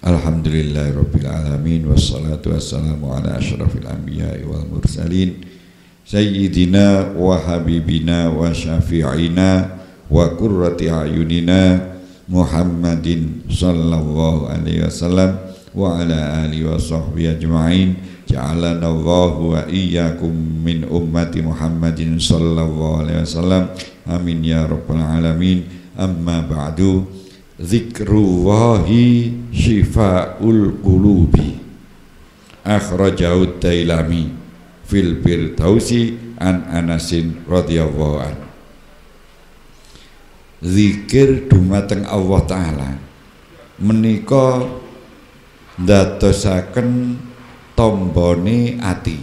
Alhamdulillahirabbil alamin wassalatu wassalamu ala asyrafil anbiya'i wal mursalin sayyidina wa habibina wa syafi'ina wa qurrati a'yunina Muhammadin sallallahu alaihi wasallam wa ala alihi wa sahbihi ajma'in ja'alana Allahu wa iyyakum min ummati Muhammadin sallallahu alaihi wasallam amin ya rabbal alamin. Amma ba'du, zikrullahi syifaul qulubi akhrajahu Dailami fil Firdausi an Anasin radhiyallahu anhu. Zikir dumateng Allah Ta'ala menika ndadosaken tombone ati.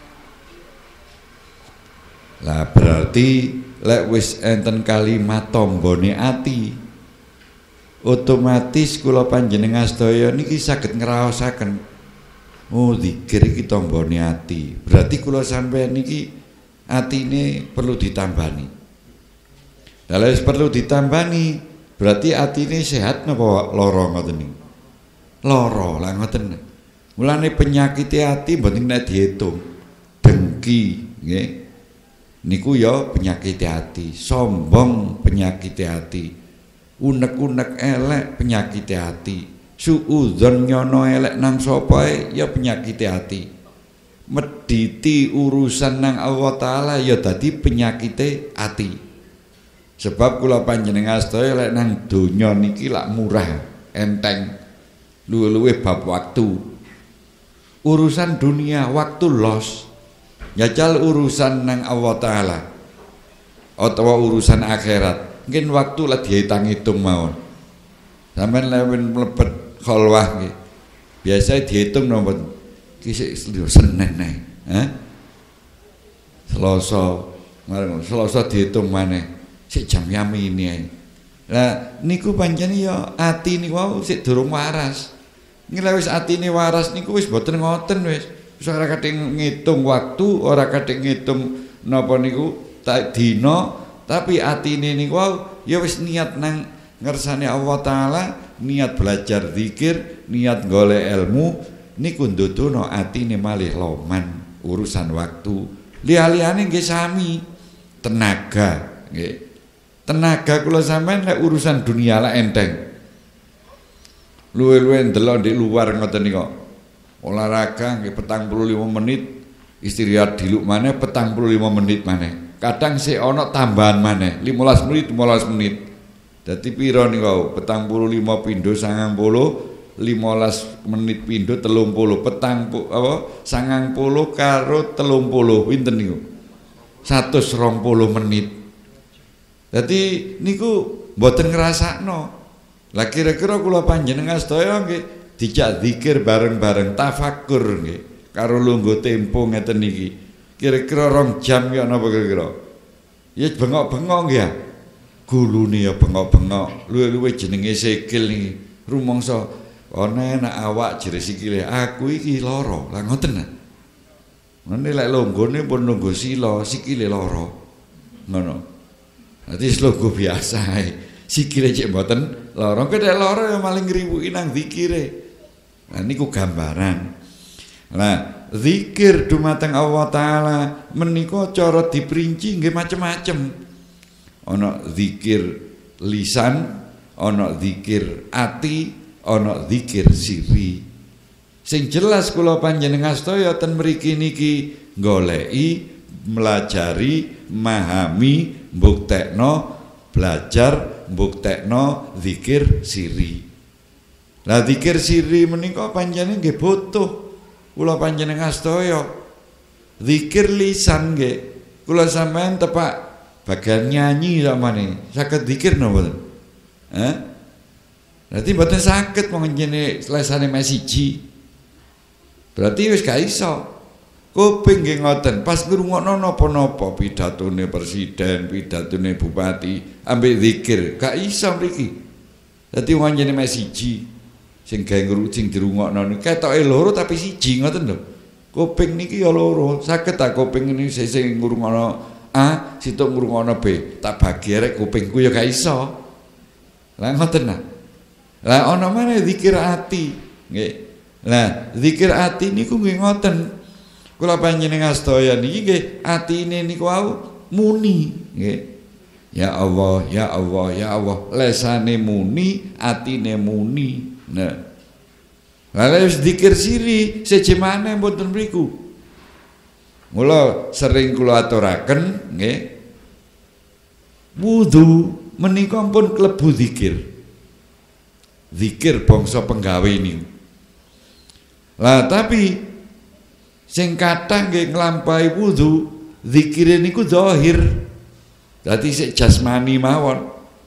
Lah berarti lek wis enten kalimat tombone ati, otomatis kula panjenengan sedaya niki saged ngraosaken oh zikir iki tombone ati. Berarti kula sampeyan niki atine perlu ditambani. Lah wis perlu ditambani, berarti atine sehat napa lara ngoten niku? Lara lah ngoten. Mulane penyakit ati mboten nek diitung. Dengki nggih. Niku ya penyakit hati, sombong penyakit hati, unek-unek elek penyakit hati, suudzon nyono elek nang sopae ya penyakit hati, mediti urusan nang Allah Ta'ala ya dadi penyakit hati. Sebab kula panjenengan sedaya lek nang donya niki lak murah, enteng, luwe-luwe bab waktu. Urusan dunia waktu los. Jajal urusan nang Allah Ta'ala atau urusan akhirat mungkin waktu lah dihitung mawon. Sampeyan lewat mlebet khalwah nggih biasa dihitung nomor kisik Senin nih Selasa dihitung maneh sik jam yami ini. Lah niku pancen ya ati niku wau sik durung waras. Nggih wis atine waras niku wis boten ngoten wis. Ora kating ngitung waktu, ora kating ngitung napa niku dina, tapi atine niku wau ya wis niat nang ngersane Allah Ta'ala, niat belajar zikir, niat golek ilmu niku ndudono atine malih loman urusan waktu. Liya-liyane nggih sami tenaga, nggih. Tenaga kula sampean lek urusan dunia lah enteng. Luwe-luwe ndelok ndek luar ngoten niku. Olahraga nggih 45 menit, istirahat diluk maneh 45 menit maneh. Kadang sik ana tambahan maneh 15 menit. Dadi pira niku 45 pindho 90, 15 menit pindho 30, petang apa 90 karo 30 pinten niku? 120 menit. Dadi niku mboten ngrasakno. Lah kira-kira kula panjenengan sedaya nggih dijak zikir bareng-bareng tafakur nggih karo lungguh tempo ngeten niki. Kira-kira 2 jam ya napa kira-kira? Ya bengok-bengok nggih ya. Gulune ya bengok-bengok. Luwe-luwe jenenge sikil niki. Rumangsa ana enak awak jere sikile. Aku iki lara. Lah ngoten. Ngene lek longgone pun lungguh sila, sikile lara. Ngono. Dadi lungguh biasa ae. Sikile cek mboten lara. Kok nek lara ya maling ngriwuki nang zikire. Nah niku gambaran. Nah, zikir dumateng Allah Ta'ala menika cara diperinci nggih macem-macem. Ana zikir lisan, ana zikir ati, ana zikir siri. Sing jelas kula panjenengan sedaya ten mriki niki goleki, melajari, memahami, mbuktekno, belajar, mbuktekno zikir siri. Lah zikir siri menika panjenengan nggih butuh kula panjenengan sedaya. Zikir lisan nggih kula sampean tepak bagian nyanyi samane saged zikir napa mboten? Berarti mboten saged mong njene lesane mesiji. Berarti wis gak iso. Kuping nggih ngoten, pas ngrungokno napa-napa pidatone presiden, pidatone bupati, ambek zikir, gak iso mriki. Dadi wong njene mesiji. Sing gawe ngrucing dirungokno niku ketoke loro tapi siji ngoten lho. Kuping niki ya loro, saged ta kuping ini sing ngrungokno A, situk ngrungokno B, tak bagi rek kupingku ya gak iso. Lah ngoten nah. Lah ana maneh zikir ati. nggih. Lah zikir ati niku nggih ngoten. Kula panjenengan sedaya niki nggih atine niku wau muni nggih. Ya Allah, ya Allah, ya Allah. Lesane muni, atine muni. Nah. Lalu zikir siri sejemane mboten mriku. Mula sering kula aturaken nggih. Wudu menika pun klebu zikir. Zikir bangsa penggawe niku. Lah tapi sing kathah nggih nglampahi wudu, zikire niku zahir. Dadi sik jasmani mawon.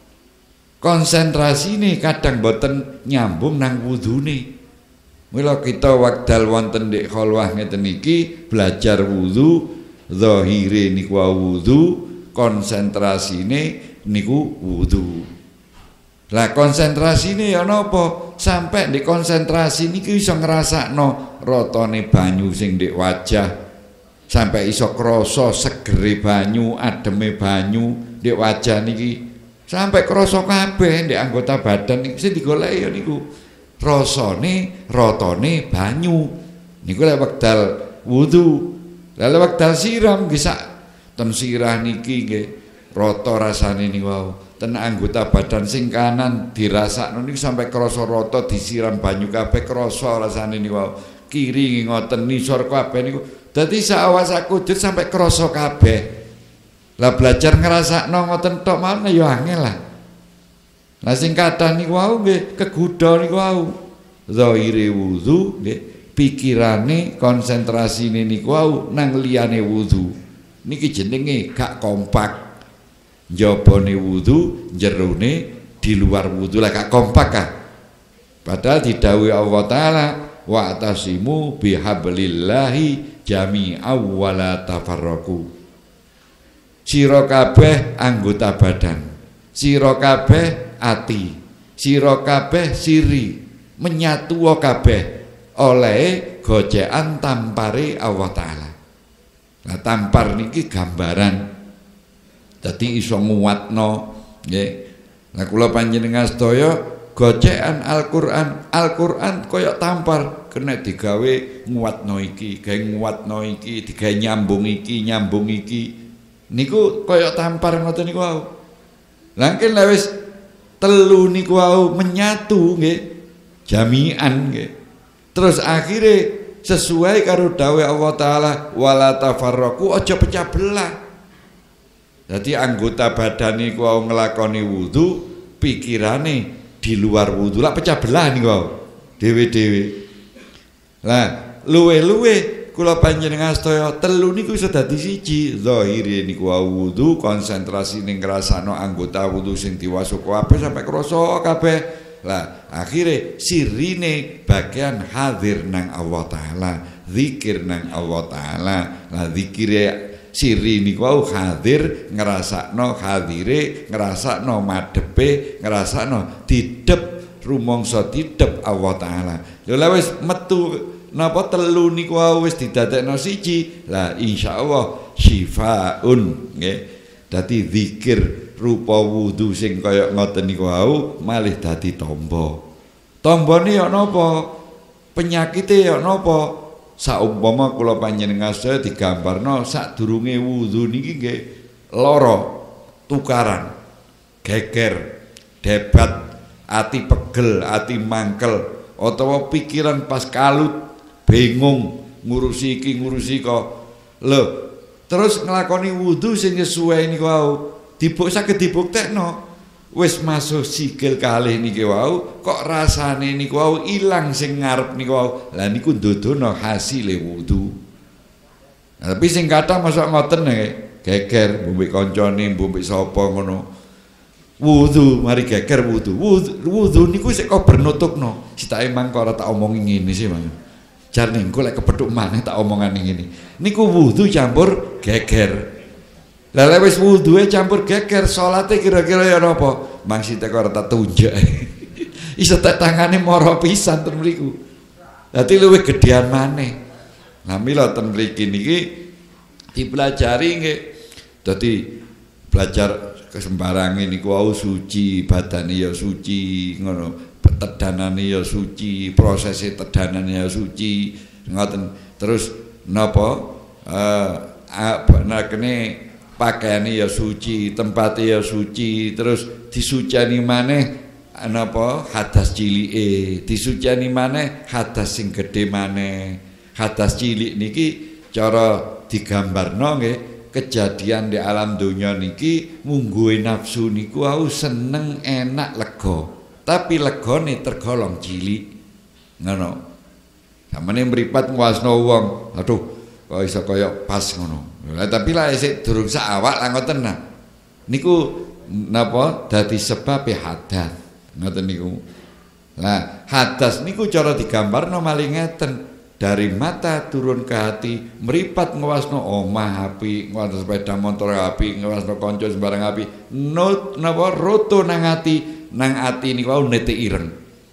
Konsentrasine kadang boten nyambung nang wudune. Mula kita wekdal wonten ndek khalwah ngeten iki belajar wudu, zahire niku wudu, konsentrasine niku wudu. Lah konsentrasine ya napa? Sampai ndek konsentrasi niki iso ngrasakno rotone banyu sing ndek wajah. Sampai iso krasa segere banyu, ademe banyu ndek wajah niki. Sampai krasa kabeh ndek anggota badan niki sing digoleki ya niku. Rasane rotone banyu. Niku lek wekdal wudu. Lalu wekdal siram nggih sak ten sirah niki nggih rata rasane niku wau. Ten anggota badan sing kanan dirasakno niku sampai krasa rata disiram banyu kabeh krasa rasane niku wau. Kiri ngoten nisor kabeh niku. Dadi sawas sakujur sampai krasa kabeh. Lah belajar ngrasakno ngoten tok mawon ya angel lah. Lah sing kathah niku wau nggih kegudha niku wau. Zahire wudu nggih, pikirane konsentrasine niku wau nang liyane wudu. Niki jenenge gak kompak. Njabane wudu, jerone di luar wudu lah gak kompak kan. Padahal didhawuhi Allah taala wa atasimu bihablillahi jami'a wa la tafarraqu. Sira kabeh anggota badan, sira kabeh ati, sira kabeh siri, menyatu kabeh oleh gojekan tampare Allah taala. Nah tampar niki gambaran dadi iso nguwatno nggih. Lah kula panjenengan sedaya gojekan Al-Qur'an, Al-Qur'an kaya tampar kena digawe nguwatno iki, gawe nguwatno iki, digawe nyambung iki. Niku kaya tampar ngoten niku wau. Lah nek wis telu niku wau menyatu nggih, jami'an nggih. Terus akhire sesuai karo dawuh Allah taala wala tafarraqu, aja pecah belah. Jadi anggota badan niku wau nglakoni wudu, pikirane di luar wudu lah pecah belah niku wau dhewe-dhewe. Lah luwe-luwe kula panjenengan sedaya telu niku iso dadi siji. Zahire niku wau wudu, konsentrasi ning ngrasakno anggota wudu sing diwaso kabeh sampai krasa kabeh. Lah akhire sirine bagian hadir nang Allah taala, zikir nang Allah taala. Lah zikire siri niku wau hadir ngrasakno hadire, ngrasakno madepe, ngrasakno didep rumangsa didep Allah taala. Lha wis metu napa telu niku wau wis didadekno siji, lah insyaallah syifaun nggih. Dadi zikir rupa wudu sing kaya ngoten niku wau malih dadi tamba. Tambane ya napa? Penyakite ya napa? Saumpama kula panjenengan sedaya digambarno sadurunge wudu niki nggih lara, tukaran, geger, debat, ati pegel, ati mangkel, utawa pikiran pas kalut, bingung, ngurusi iki ngurusi kok. Lho, terus nglakoni wudu sing sesuai niku wau, saged dibuktekno. Wis masuk sikil kalih niki wau, kok rasane niku wau ilang sing ngarep niku wau. Lah niku ndodono hasile wudu. Nah, tapi sing kathah masuk ngoten geger mbek kancane, mbek sapa ngono. Wudu mari geger wudu. Wudu niku sik kok bernutupno. Sitake mangko ora tak omongi ngene sih, Mas. Jar niku lek kepethuk maneh tak omongane ngene. Niku wudu campur geger. Lah lek wis wuduhe campur geger, salate kira-kira ya napa? Maksite kok ora tak tunjuk. Iso tak tangane mara pisan ten mriku. Dadi luwih gedhean maneh. Lah mila ten mriki niki dipelajari nggih. Dadi belajar kesembarange niku wau suci, badane ya suci ngono. tedanane ya suci, prosese tedanane ya suci, ngoten. Terus napa kene pakaiane ya suci, tempate ya suci, terus disucani maneh napa hadas cilike, disucani maneh hadas sing gedhe maneh. Hadas cilik niki cara digambarno nggih kejadian di alam donya niki mungguhe nafsu niku au seneng enak lega, tapi legane tergolong cilik ngono. Samane mripat nguasno wong, aduh kok iso kaya pas ngono. Lah tapi lah isih durung sak awak lah ngoten nah. Niku napa dadi sebab hadas ngoten niku. Lah hadas niku cara digambarno malih ngeten. Dari mata turun ke hati, meripat ngewasno omah api, ngewasno sepeda motor api, ngewasno konco sembarang api, napa roto nang ati niku wau nete ireng.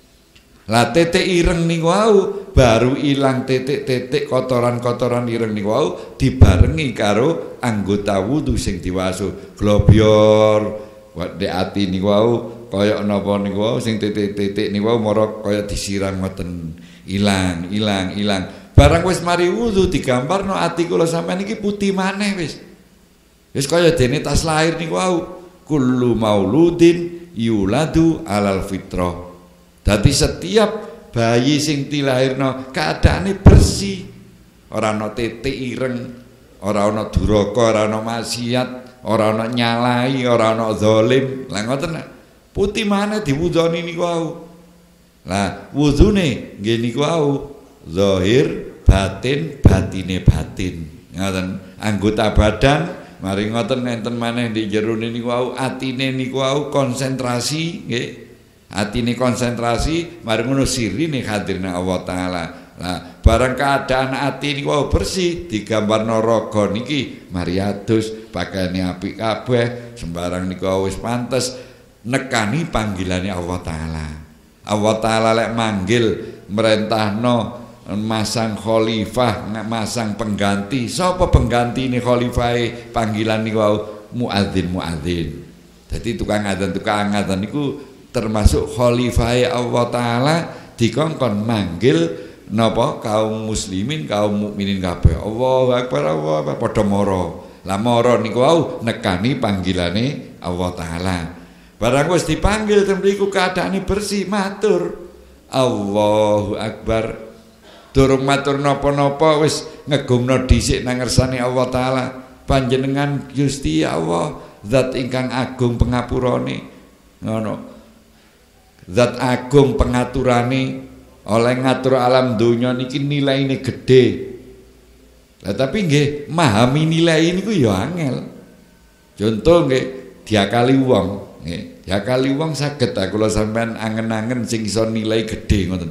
Lah tetek ireng niku wau baru ilang titik-titik kotoran-kotoran ireng niku wau dibarengi karo anggota wudu sing diwasu. Globyor dek ati niku wau kaya napa niku wau sing titik-titik niku wau mara kaya disiram ngoten. Ilang. Barang wis mari wudu digambarno ati kula sampean iki putih maneh wis. Wis kaya dene tas lahir niku wau. Kullu mauludin yuladu alal fitrah. Dadi setiap bayi sing dilahirno keadaane bersih. Ora ana titik ireng, ora ana duraka, ora ana maksiat, ora ana nyalai, ora ana zalim. Lah ngoten putih maneh diwudoni niku wau. Lah wudune nggih niku wau zahir batin batine batin ngoten anggota badan mari ngoten enten maneh di jero niku wau atine niku wau konsentrasi nggih atine konsentrasi mari ngono sirine hadirna Allah taala. Lah barang keadaan ati niku wau bersih digambarno raga niki mari adus pakaiane apik kabeh sembarang niku wis pantes nekani panggilane Allah taala. Allah Ta'ala lek manggil merentahno masang khalifah, masang pengganti. Sapa pengganti ini khalifah panggilan niku muadzin. Jadi tukang adzan niku termasuk khalifah Allah Ta'ala dikongkon manggil napa kaum muslimin, kaum mukminin kabeh. Allahu Akbar, Allahu Akbar padha mara. Lah mara niku wau nekani panggilane Allah Ta'ala. Barang wis dipanggil temriku keadaane bersih matur Allahu Akbar. Durung matur napa-napa wis ngegumno dhisik nang ngersane Allah taala. Panjenengan Gusti Allah zat ingkang agung pengapurane. Ngono. Zat agung pengaturane oleh ngatur alam donya niki nilaine gedhe. Lah tapi nggih memahami nilai niku ya angel. Contoh nggih diakali wong. Ya kali wong saged kula sampean angen-angen sing iso nilai gedhe ngoten.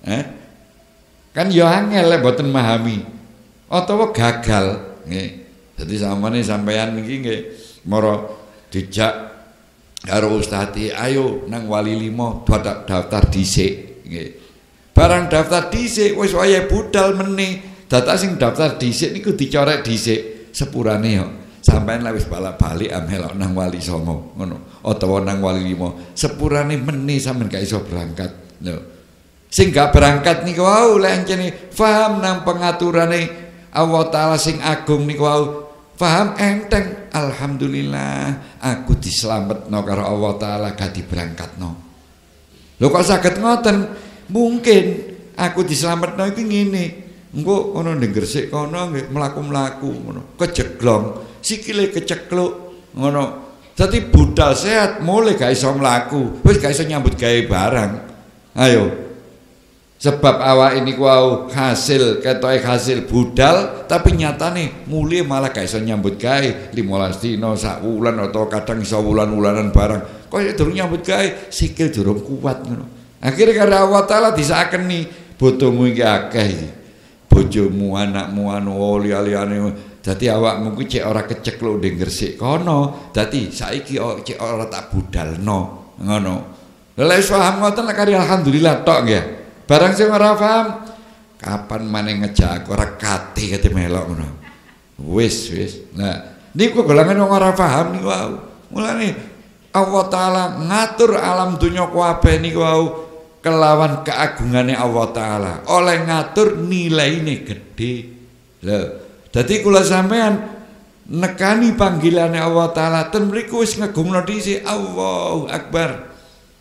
Kan ya angel lek mboten memahami. Utawa gagal nggih. Dadi sampeyan sampean iki nggih mara dijak karo ustadi ayo nang wali 5 daftar dhisik nggih. Barang daftar dhisik wis wayahe budal meneh. Data sing daftar dhisik niku dicorek dhisik sepurane yo. Sampeyan lek wis balik melok nang wali 9 ngono utawa nang wali 5 sepurane meneh sampeyan gak iso berangkat lho sing gak berangkat niku wau lek encene paham nang pengaturane Allah taala sing agung niku wau paham enteng alhamdulillah aku dislametno karo Allah taala gak diberangkatno lho kok saged ngoten mungkin aku dislametno iki ngene engko ana ning Gresik kono nggih mlaku-mlaku ngono kejeglong sikile kecekluk ngono. Dadi budal sehat mulai gak iso mlaku, wis gak iso nyambut gawe barang. Ayo. Sebab awak ini ku hasil ketoke hasil budal tapi nyatane mulai malah gak iso nyambut gawe 15 dina sak wulan atau kadang iso wulan-wulanan barang. Kok durung nyambut gawe sikil durung kuat ngono. Akhire karo Allah taala disakeni bodomu iki akeh iki. Bojomu, anakmu anu liyane dadi awakmu kuwi cek ora kecekluk ning Gresik kono. Dadi saiki cek ora tak budalno ngono. Lha wis paham ngoten lek kari alhamdulillah tok nggih. Barang sing ora paham kapan maneh ngejak ora kate melok ngono. Wis. Nah, niku golongan wong ora paham niku wau. Mulane Allah taala ngatur alam donya kabeh niku wau kelawan keagungane Allah taala oleh ngatur nilaine gedhe. Lho, dadi kula sampean nekani panggilane Allah taala ten mriku wis ngegungno dhisik Allahu Akbar.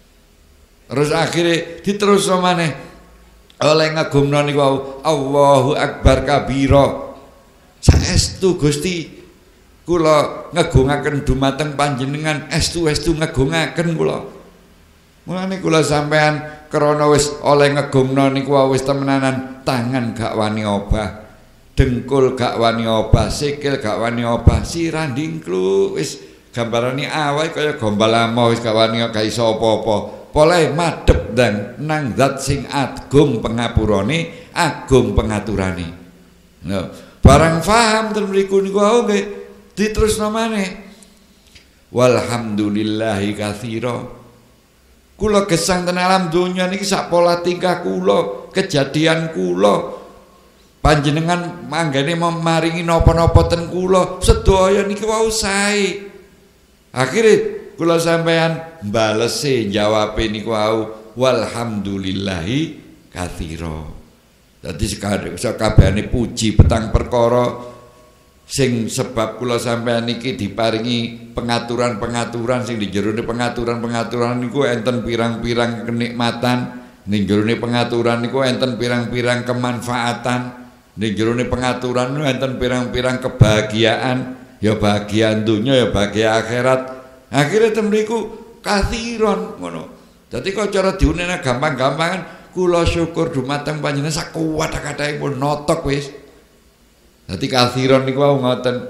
Terus akhirnya diterusno maneh oleh ngegumno niku Allahu Akbar kabira. Saestu Gusti kula ngegungaken dumateng panjenengan estu-estu ngegungaken kula. Mulane kula sampean krana wis oleh ngegumno niku wis temenanan, tangan gak wani obah, dengkul gak wani obah, sikil gak wani obah, sirah ndingklu wis gambarane awake kaya gombal amo wis gak wani gak iso apa-apa. Poleh madhep dan nang zat sing agung pengapurane, agung pengaturane. Lho, barang paham ten mriku niku nggih diterusno maneh. Walhamdulillahi katsira. Kula gesang ten alam donya niki sak pola tingkah kula, kejadian kula. Panjenengan manggane maringi napa-napa ten kula, sedaya niki wau sae. Akhire kula sampean balese jawabe niku walhamdulillahi katsira. Dadi sakabehane puji petang perkara sing sebab kula sampean niki diparingi pengaturan-pengaturan sing di jerone pengaturan-pengaturan niku enten pirang-pirang kenikmatan, ning jerone pengaturan niku enten pirang-pirang kemanfaatan, ning jerone pengaturan niku enten pirang-pirang kebahagiaan, ya bahagia dunya ya bahagia akhirat. Akhirnya temriku kathiron ngono. Dadi kok cara diunene gampang-gampangan kula syukur dumateng panjenengan sak kuwat katahe pun notok wis. Dadi kathiron niku ngoten.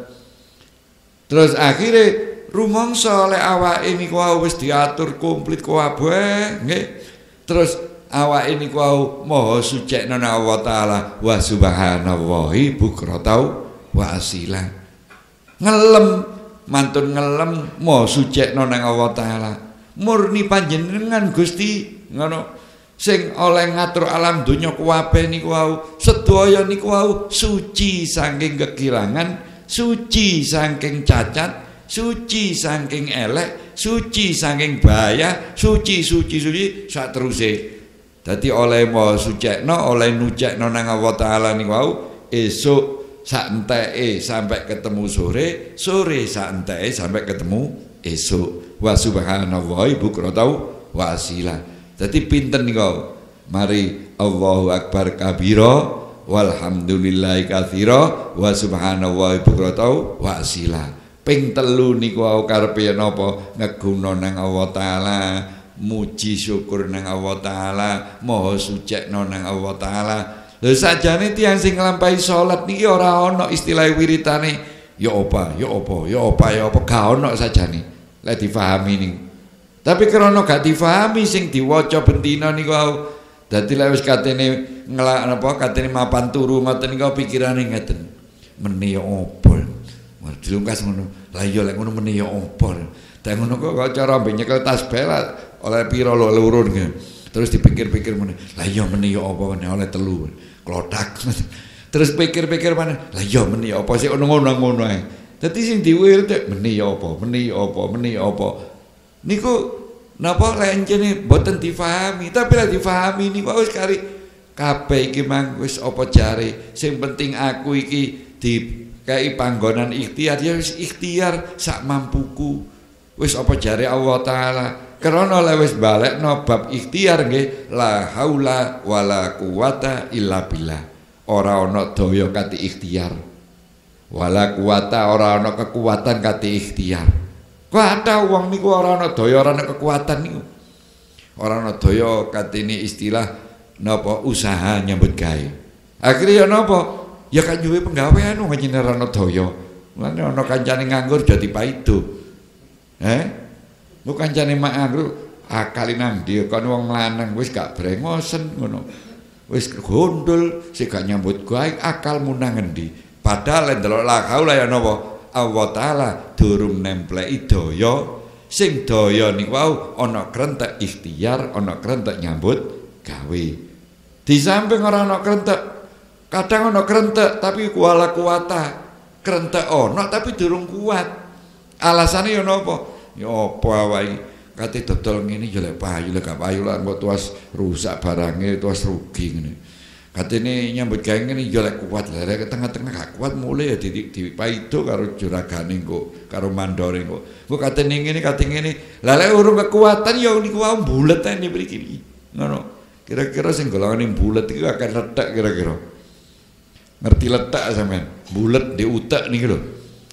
Terus akhirnya rumangsa oleh awake niku wis diatur komplit kabeh nggih. Terus awake niku maha sucikna Allah taala wa subhanallahi bukratan wa asila. Ngelem mantun ngelem mau sucekno nang Allah taala murni panjenengan Gusti ngono sing oleh ngatur alam donya kuwabe niku wau sedaya niku wau suci saking kekirangan, suci saking cacat, suci saking elek, suci saking bahaya, suci sak teruse. Dadi oleh mau sucekno, oleh nucekno nang Allah taala niku wau esuk sak enteke sampai ketemu sore, sore sak enteke sampai ketemu esuk. Wa subhanallahi bukratan wa asila. Dadi pinten niku? Mari Allahu Akbar kabira, walhamdulillahi katsira, wa subhanallahi bukratan wa asila. Ping telu niku karepe napa? Ngeguna nang Allah taala, muji syukur nang Allah taala, maha sucekno nang Allah taala. Lha sakjane tiyang sing nglampahi salat niki ora ana istilah wiritane ya apa gak ana sakjane lek difahami niku. Tapi krana gak difahami sing diwaca bendina niku dadi lek wis katene katene mapan turu ngoten niku pikirane ngeten. Meni ya apa? Dilungkas ngono. Lah iya lek ngono meni ya apa? Dek ngono kok cara mbek nyekel tasbih oleh pira lurun nggih. Terus dipikir-pikir meneh. Lah iya meni ya apa oleh telu. Klotak. Terus pikir-pikir mana? Lah iya meni apa sih ngono-ngono ae. Dadi sing diwirid meni apa? Niku napa lencene mboten difahami, tapi lek difahami niku wis kari kabeh iki mang wis apa jare. Sing penting aku iki dikai panggonan ikhtiar ya wis ikhtiar sak mampuku. Wis apa jare Allah taala. Karena lewes balik no bab ikhtiar nggih la haula wala quwata illa billah. Ora ana daya kati ikhtiar. Wala quwata ora ana kekuatan kati ikhtiar. Kok ada wong niku ora ana daya ora ana kekuatan niku. Ora ana daya katine istilah napa usaha nyambut gawe. Akhire ya napa? Ya kan duwe penggawean wong jenenge ora ana daya. Mulane ana kancane nganggur jadi paido. Lu kancane mak anggur akali nang ndi kon wong lanang wis gak brengosen ngono. Wis gondol sing gak nyambut gawe akalmu nang endi. Padahal ndelok la haula ya napa Allah taala durung nempleki daya sing daya niku wau ana krentek ikhtiar, ana krentek nyambut gawe. Di samping ora ana krentek, kadang ana krentek tapi kuala kuwata. Krentek ana tapi durung kuat. Alasane ya napa? Ya apa wae kate dodol ngene ya lek payu lek gak payu lah engko tuas rusak barange tuas rugi ngene. Katene nyambut gawe ngene ya lek kuat lah lek tengah-tengah gak kuat mulai ya dipaido karo juragane engko karo mandore engko. Engko katene ngene lah lek urung kekuatan ya niku wae bulet ae mriki iki. Ngono. Kira-kira sing golongane bulet iku akan letak kira-kira. Ngerti letak sampean? Bulet di utek niki lho.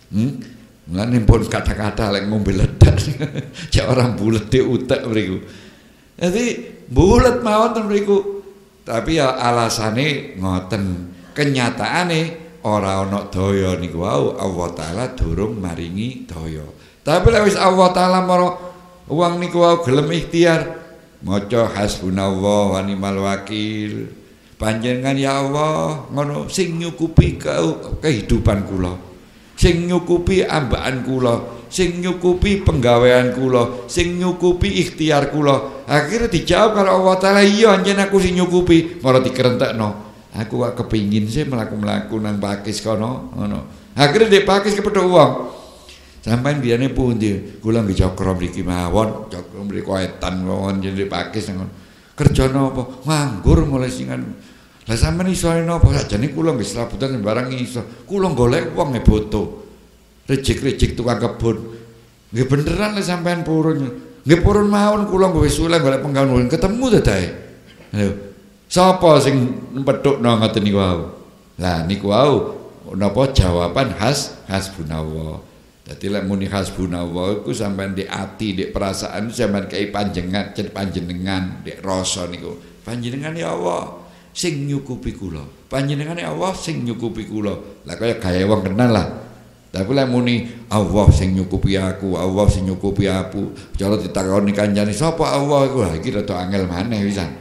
Mulane pun kata-kata lek ngombe ledak. Cek orang bulet di utek mriku. Jadi bulet mawon ten mriku. Tapi ya alasane ngoten. Kenyataane ora ana daya niku wau Allah taala durung maringi daya. Tapi lek wis Allah taala mara wong niku wau gelem ikhtiar maca hasbunallah wa ni'mal wakil. Panjenengan ya Allah ngono sing nyukupi kehidupan kula, sing nyukupi ambakan kula, sing nyukupi penggawean kula, sing nyukupi ikhtiar kula. Akhirnya dijawab karo Allah taala, iya anjen aku sing nyukupi. Malah dikerentekno, aku gak kepingin sih mlaku-mlaku nang Pakis kono ngono. Akhirnya di Pakis kepethuk wong. Sampai biarnya pundi, kula nggih cakra mriki mawon, cakra mriki etan mawon jadi Pakis ngono. Kerja napa? Nganggur mulai singan. Lah sampeyan iso napa? Sakjane kula nggih serabutan barang iso. Kula golek wong boto. Rejik-rejik tukang kebun. Nggih beneran lek sampeyan purun. Nggih purun mawon kula nggawe suleh golek penggawean ketemu dadae. Lho. Sapa sing pedhukno ngoten niku wau? Lah niku wau napa jawaban hasbunallah. Jadi lek muni hasbunallah iku sampean di ati, di perasaan sampean kei panjenengan, di rasa niku. Panjenengan ya Allah sing nyukupi kula. Panjenengan ya Allah sing nyukupi kula. Lah kaya gawe wong kenal lah. Tapi lek muni Allah sing nyukupi aku, Allah sing nyukupi aku. Cara ditakoni kancane sapa Allah iku? Lah iki rada angel maneh pisan.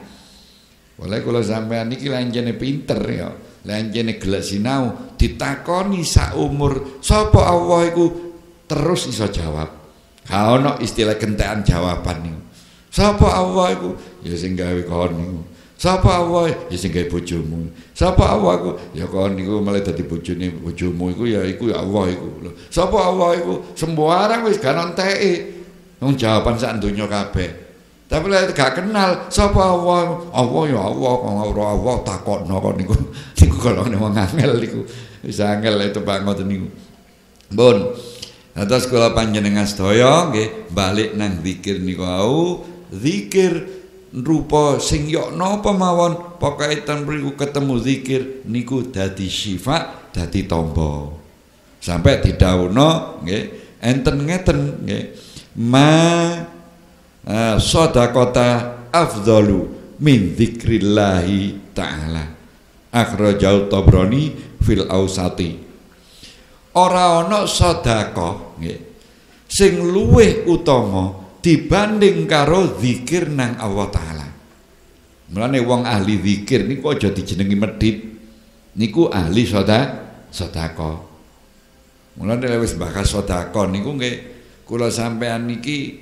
Oleh kula sampean iki lanjene pinter ya. Lanjene gelek sinau ditakoni sak umur sapa Allah iku terus iso jawab. Gak ono istilah kentekan jawaban niku. Sapa Allah iku? Ya sing gawe kon niku. Sapa Allah? Ya sing gawe bojomu. Sapa Allah iku? Ya kon niku malah dadi bojone bojomu iku ya Allah iku. Lho, sapa Allah iku? Sembarang wis gak onteke. Wong jawaban sak donya kabeh. Tapi lek gak kenal sapa Allah? Allah ya Allah, ora Allah takokno kon niku. Niku golonge wong angel niku. Wis angel itu banget niku. Bon. Atas kula panjenengan sedaya nggih balik nang zikir niku wau. Zikir rupa sing yo napa mawon pokoke ten mriku ketemu zikir niku dadi syifa, dadi tamba. Sampai didhawuhna nggih enten ngeten nggih. Shadaqata afdalu min dzikrillahi ta'ala. Akhrajal Tabrani fil Ausati. Ora ana sedekah nggih sing luwih utama dibanding karo zikir nang Allah taala. Mulane wong ahli zikir niku aja dijenengi medhit. Niku ahli sedekah. Mulane wis bakas sedekah niku nggih kula sampean niki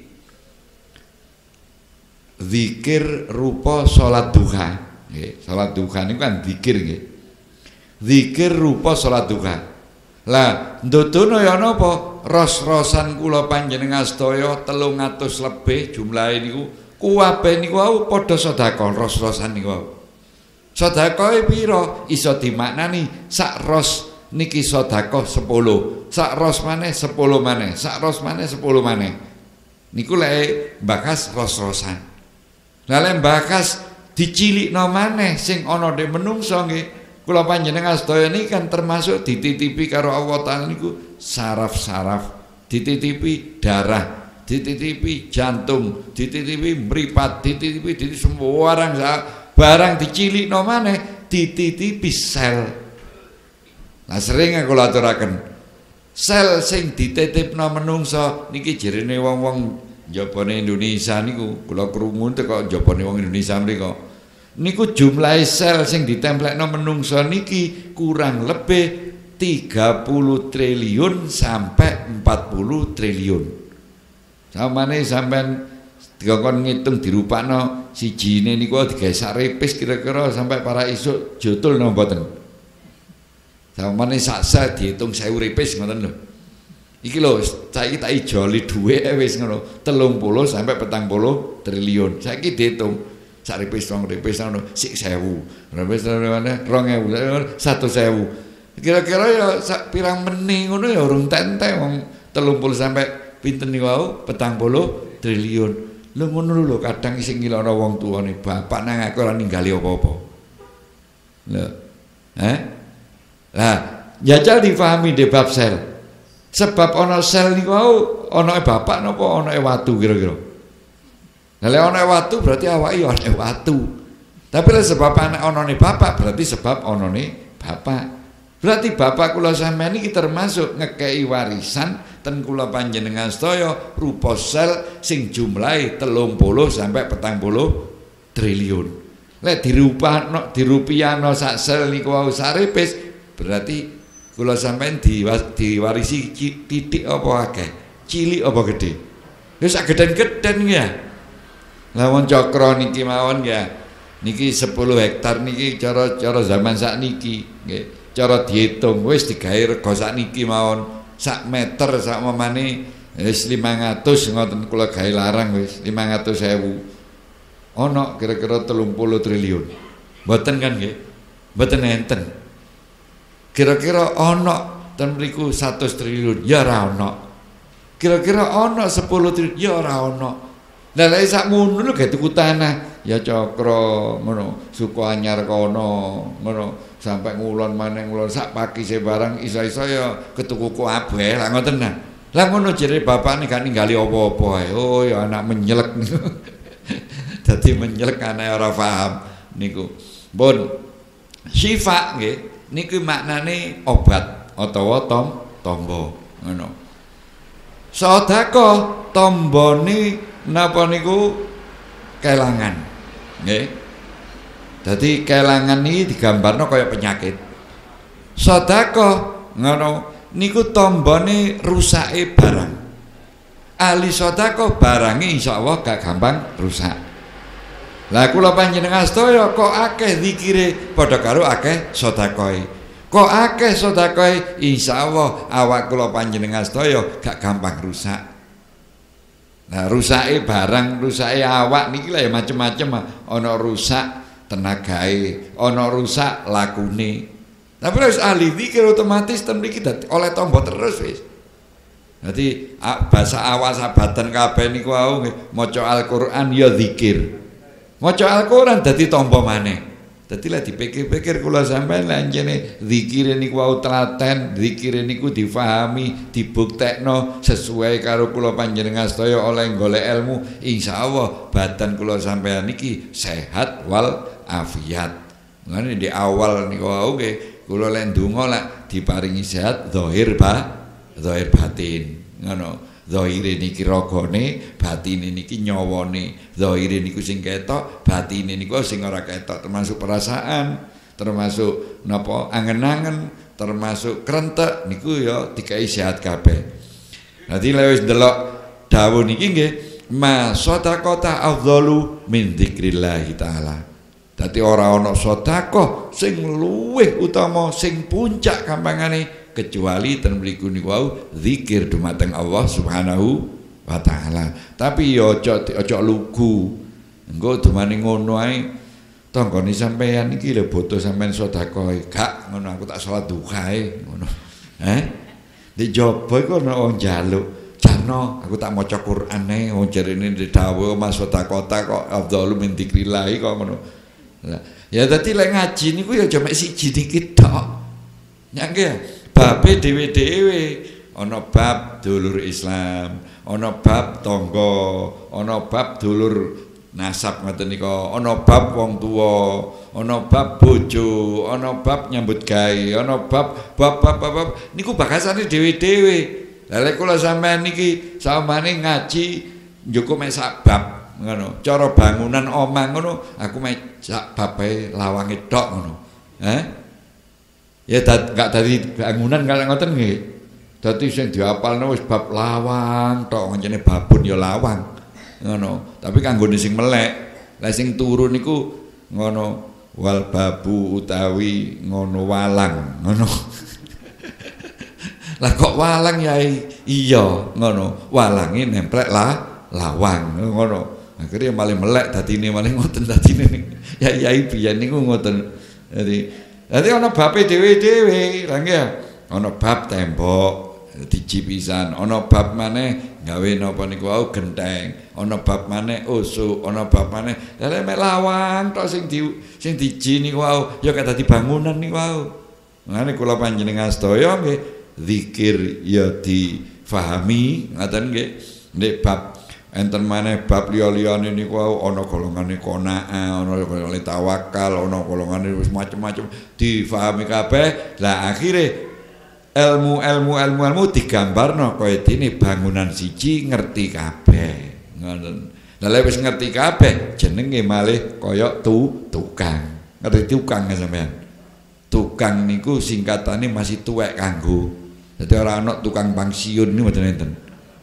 zikir rupa salat duha nggih. Salat duha niku kan zikir nggih. Zikir rupa salat duha. Lah ndodono ya napa? Ros-rosan kula panjenengan sedaya 300 lebih jumlahe niku kuwabe niku wau padha sedekah ros-rosan niku wau. Sedekahe pira? Iso dimaknani sak ros niki sedekah 10, sak ros maneh 10 maneh, sak ros maneh 10 maneh. Niku lek bakas ros-rosan. Lah lek bakas dicilikno maneh sing ana ndek menungso nggih. Kula panjenengan sedaya niki kan termasuk dititipi karo Allah taala niku saraf-saraf, dititipi darah, dititipi jantung, dititipi mripat, dititipi semua barang dicilikno maneh dititipi sel. Lah sering kula aturaken sel sing dititipno menungso niki jerene wong-wong njabane Indonesia niku kula krungu teko njabane wong Indonesia mriku. Niku jumlah sel sing ditemplekno menungso niki kurang lebih 30 triliun sampai 40 triliun. Samane sampean dikon ngitung dirupakno sijine niku digawe sak repis kira-kira sampai para isuk jotul napa mboten. Samane sak sel diitung 1000 repis ngoten lho. Iki lho, saiki tak ijoli dhuwit wis ngono, 30 sampai 40 triliun. Saiki diitung sak ripis ngono, sik 1000. Ripis mana 2000, 100.000. Kira-kira ya sak pirang meni ngono ya urung entek wong 30 sampai pinten niku wau 40 triliun. Lho ngono lho kadang sing ngilono wong tuane bapak nang aku ora ninggali apa-apa. Lho. Lah, jajal difahami di bab sel. Sebab ana sel niku wau ana bapak napa ana watu kira-kira. Lah lek ana watu berarti awake ya ana watu. Tapi lek sebab anak anane bapak berarti sebab anane bapak. Berarti bapak kula sampeyan iki termasuk ngekei warisan ten kula panjenengan sedaya rupa sel sing jumlahe 30 sampai 40 triliun. Lek dirupiahno sak sel niku wau saripis berarti kula sampean diwarisi titik apa akeh, cilik apa gede. Wis sak geden-geden ya. Lah wong cakra niki mawon ya. Niki 10 hektar niki cara zaman sakniki nggih. Cara diitung wis digawe rega sakniki mawon. Sak meter sak memane wis 500 ngoten kula gawe larang wis 500.000. Ana kira-kira 30 triliun. Mboten kan nggih? Mboten enten. Kira-kira ana ten mriku 100 triliun ya ora ana. Kira-kira ana 10 triliun ya ora ana. Lah lek sak ngono lho gawe tuku tanah ya cakra ngono, suku anyar kono ngono sampai ngulon maneh ngulon sak pakise barang iso-iso ya ketuku kabeh lah ngoten nah. Lah ngono jere bapakne gak ninggali apa-apa ae. Oh ya anak menyelek niku. Dadi menyelek anake ora paham niku. Pun syifa nggih niku maknane obat utawa tombo ngono. Sedekah tombone napa niku kelangan nggih. Dadi kelangan iki digambarno kaya penyakit. Sedekah ngono niku tombone rusake barang. Ahli sedekah barange insyaallah gak gampang rusak. Lah kula panjenengan sedaya kok akeh zikire padha karo akeh sedekahe. Kok akeh sedekahe insyaallah awak kula panjenengan sedaya gak gampang rusak. Nah rusake barang, rusake awak niki lha ya macem-macem, ana rusak tenagae, ana rusak lakune. Tapi wis ahli zikir otomatis ten mriki oleh tombo terus wis. Dadi bahasa awak sabaten kabeh niku wau nggih maca Al-Qur'an ya zikir. Maca Al-Qur'an dadi tombo maneh. Dadi lek dipikir-pikir kula sampeyan lek anjene zikire niku wau telaten, zikire niku difahami, dibuktekno sesuai karo kula panjenengan sedaya oleh golek ilmu, insyaallah badan kula sampeyan niki sehat wal afiat. Ngene di awal niku wau nggih kula lek ndonga lek diparingi sehat zahir batin. Ngono. Zahire niki ragane, batine niki nyawane. Zahire niku sing ketok, batine niku sing ora ketok, termasuk perasaan, termasuk napa angen-angen, termasuk krentek niku ya dikai sehat kabeh. Dadi lek wis delok dawuh niki nggih, ma sadaqata afdalu min dzikrillah taala. Dadi ora ana sedekah sing luwih utama, sing puncak gampangane kecuali ten mriku niku wau zikir dumateng Allah Subhanahu wa taala. Tapi ya aja lugu. Engko dumane ngono ae tanggane sampeyan iki lho boto sampeyan sedekah gak ngono aku tak salat duha ae ngono. Di jaba iku ana wong njaluk, "Jano, aku tak maca Qur'an ae." Wong jarene dawuh mas sedekah kok afdalu min dzikrillah kok ngono. Ya dadi lek ngaji niku ya aja mek siji dikit tok. Ya nggih. Babe dhewe-dhewe ana bab dulur Islam, ana bab tangga, ana bab dulur nasab ngoten nika, ana bab wong tuwa, ana bab bojo, ana bab nyambut gawe, ana bab niku bahasane dhewe-dhewe. Lah lek kula sampean niki samane ngaji njoko mek sak bab ngono. Cara bangunan omah ngono, aku mek sak babe lawange tok ngono. Ya gak dari bangunan kalau ngoten nggih. Dadi sing diapalno wis bab lawang tok, ngancene babon ya lawang. Ngono. Tapi kanggone sing melek, lah sing turu niku ngono wal babu utawi ngono walang, ngono. Lah kok walang yai Iya, ngono. Walange nemplek lawang ngono. Akhirnya malah melek dadine malah ngoten dadine. Yai biyen niku ngoten. Dadi ana babe dhewe-dhewe, lha nggih. Ana bab tembok diji pisan, ana bab maneh gawe napa niku wau genteng, ana bab maneh usuk, ana bab maneh lha mek lawang tok sing diji niku wau ya kaya dadi bangunan niku wau. Ngene kula panjenengan sedaya nggih zikir ya difahami ngoten nggih. Nek bab enten maneh bab liya-liyane niku wau ana golongane qanaah, ana golongane tawakal, ana golongane wis macem-macem difahami kabeh. Lah akhire ilmu digambarno kaya dene bangunan siji ngerti kabeh. Ngoten. Lah lek wis ngerti kabeh jenenge malih kaya tukang. Ngerti tukang sampean. Tukang niku singkatane masih tuwek kanggo. Dadi ora ana tukang pensiun niku mboten enten.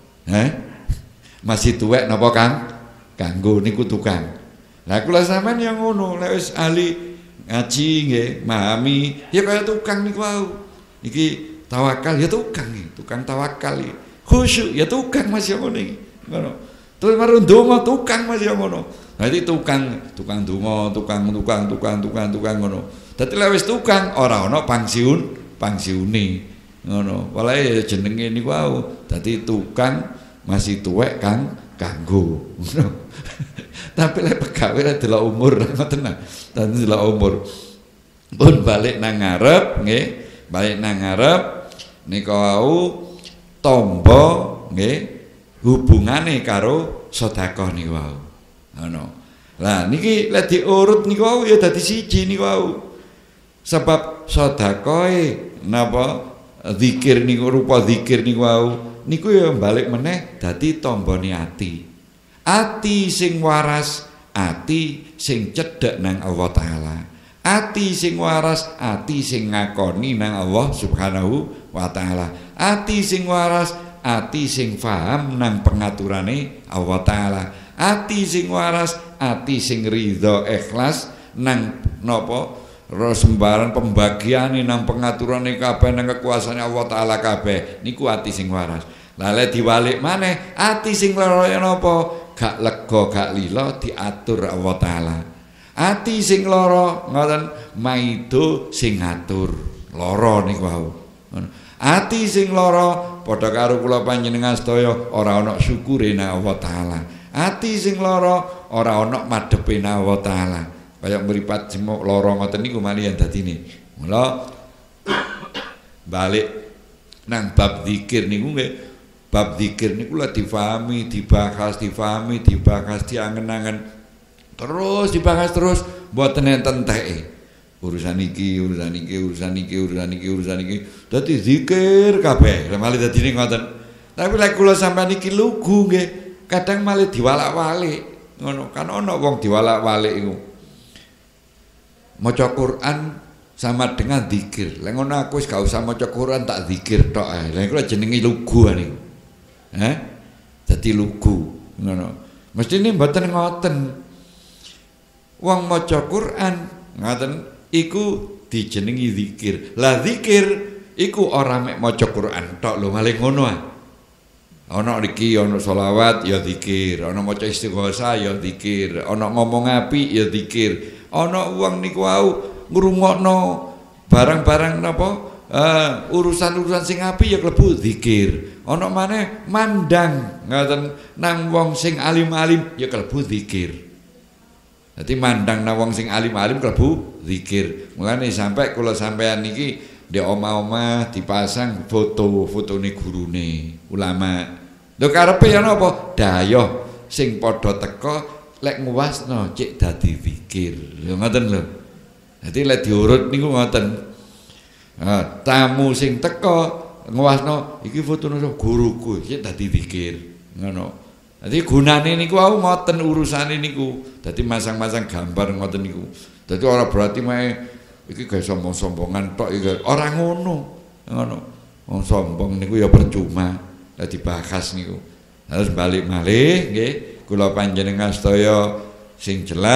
Masih tuwek napa Kang? Kanggo niku tukang. Lah kula sampean yang ngono, lek wis ahli ngaji nggih, memahami ya kaya tukang niku wau. Iki tawakal ya tukang tawakal iki. Khusyuk ya tukang masih ngono iki. Ngono. Terus marang ndonga tukang masih ngono. Dadi tukang donga, tukang ngono. Dadi lek wis tukang ora ana pangsiune. Ngono. Walae jenenge niku wau. Dadi tukang masih tuwek Kang kanggo. Ngono. Tapi lek pegawe lek delok umur ngoten nah. Dadi delok umur. Pun balik nang ngarep nggih. Balik nang ngarep nika wau tamba nggih hubungane karo sedekah niku wau. Ngono. Lah niki lek diurut niku wau ya dadi siji niku wau. Sebab sedekahe napa zikir niku rupa zikir niku wau niku ya balik meneh dadi tambane ati. Ati sing waras, ati sing cedhek nang Allah taala. Ati sing waras, ati sing ngakoni nang Allah Subhanahu wa taala. Ati sing waras, ati sing paham nang pengaturane Allah taala. Ati sing waras, ati sing ridho ikhlas nang napa sembarang pembagiane nang pengaturane kabeh nang kekuasaane Allah taala kabeh. Niku ati sing waras. Lah lek diwalik maneh, ati sing lara napa? Gak lega, gak lila diatur Allah taala. Ati sing lara ngoten maido sing ngatur lara niku wau. Ati sing lara padha karo kula panjenengan sedaya ora ana syukure nang Allah taala. Ati sing lara ora ana madhepe nang Allah taala. Kaya mripat jemuk lara ngoten niku maliyan dadine. Mula balik nang bab zikir niku nggih. Bab zikir niku lha difahami, dibahas, diangen-angen. Terus dibahas terus mboten enten teke. Urusan iki. Dadi zikir kabeh. Lah malih dadine ngoten. Tapi lek kula sampean iki lugu nggih, kadang malih diwalak-walik. Ngono, kan ana wong diwalak-walik iku. Maca Quran sama dengan zikir. Lek ngono aku wis gak usah maca Quran tak zikir tok ae. Lah iku jenenge lugu niku. Dadi lugu. Ngono. Mestine mboten ngoten. Wong maca Quran ngoten iku dijenengi zikir. Lah zikir iku ora mek maca Quran tok lho, maling ngono ah. Ana iki ana selawat ya zikir, ana maca istighosah ya zikir, ana ngomong apik ya zikir. Ana wong niku wau ngrungokno barang-barang napa urusan-urusan sing apik ya klebu zikir. Ana maneh mandang ngoten nang wong sing alim-alim ya klebu zikir. Dadi mandang nang wong sing alim-alim klebu zikir. Mulane sampai kula sampean niki di omah-omah dipasang fotone gurune ulama. Lho karepe ya napa? Dayoh sing padha teka lek nguwasno cek dadi zikir. Lho ngoten lho. Dadi lek diurut niku ngoten. Tamu sing teka nguwasno iki fotone guruku cek dadi zikir. Ngono. Dadi gunane niku wau ngoten urusane niku. Dadi masang-masang gambar ngoten niku. Dadi ora berarti mae iki gawe sombong-sombongan tok iki. Ora ngono. Ngono. Wong sombong niku ya percuma. Lah dibahas niku. Harus balik malih nggih. Kula panjenengan sedaya sing jelas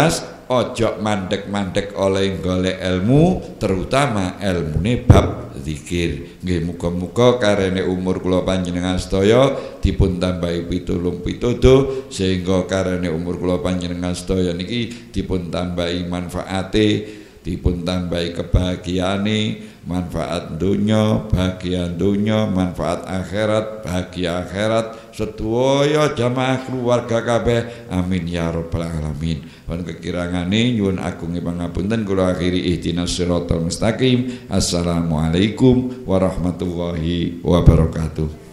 ojo mandek-mandek oleh golek ilmu, terutama ilmune bab zikir. Nggih muga-muga karene umur kula panjenengan sedaya dipun tambahi pitulung pituduh, sehingga karene umur kula panjenengan sedaya niki dipun tambahi manfaate, dipun tambahi kebahagiaane, manfaat dunya, bahagia dunya, manfaat akhirat, bahagia akhirat, sedaya jamaah keluarga kabeh. Amin ya rabbal alamin. Pun kekirangane nyuwun agung pangapunten kula akhiri ihdinas siratal mustaqim. Assalamualaikum warahmatullahi wabarakatuh.